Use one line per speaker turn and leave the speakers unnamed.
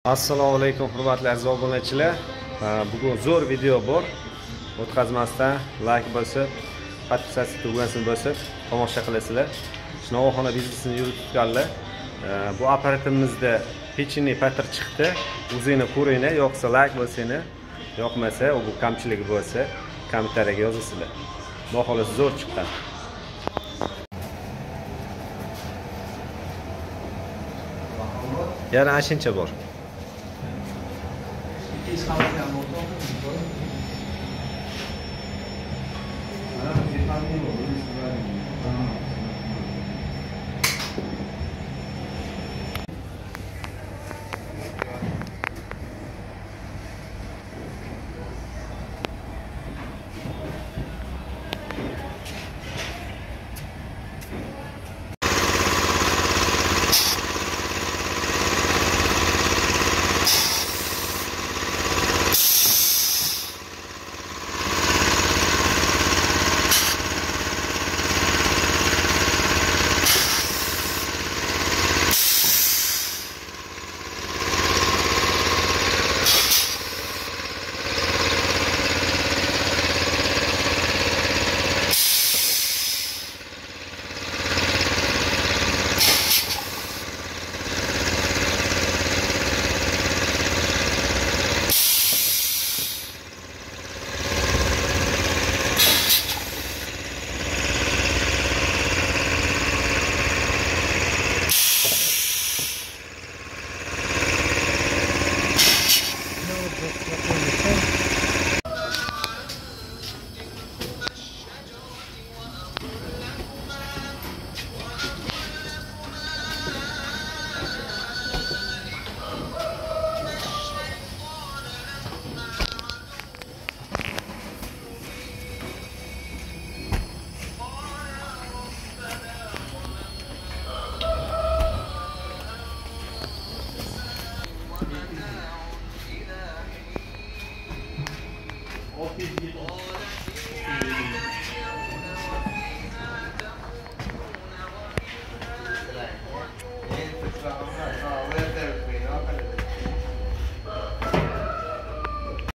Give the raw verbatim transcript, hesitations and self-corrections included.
Assalomu alaykum hurmatli aziz obunachilar. Bugun zo'r video bor. O'tkazmasdan like bosib, podpisatsiya tugmasini bosib tomosha qilasizlar. Shinovoxona biznesini yuritganlar. Bu aparatimizda pecheniy patr chiqdi. O'zingni ko'ringlar, yo'qsa like bosinglar, yoqmasa, bu kamchiligi bo'lsa, kommentariyaga yozasizlar. Xudo xolasa zo'r chiqqan. Yana ashincha bor.
Ah,